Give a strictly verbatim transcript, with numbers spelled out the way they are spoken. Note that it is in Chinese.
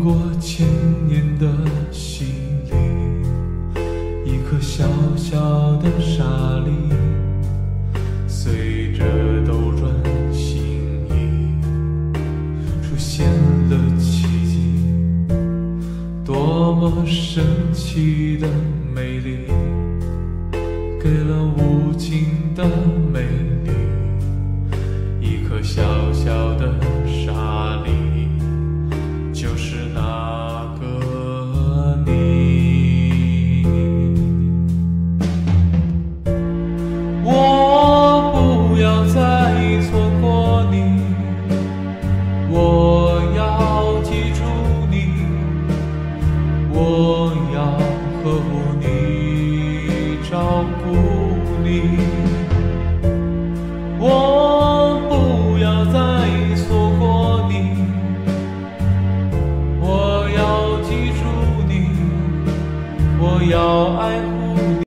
过千年的洗礼，一颗小小的沙粒，随着斗转星移，出现了奇迹，多么神奇的美丽，给了无尽的美丽。一颗小小的沙粒，就是那个你。我不要再错过你，我要记住你，我要呵护你，照顾你。我不要再错过你，我要记住你，我要爱护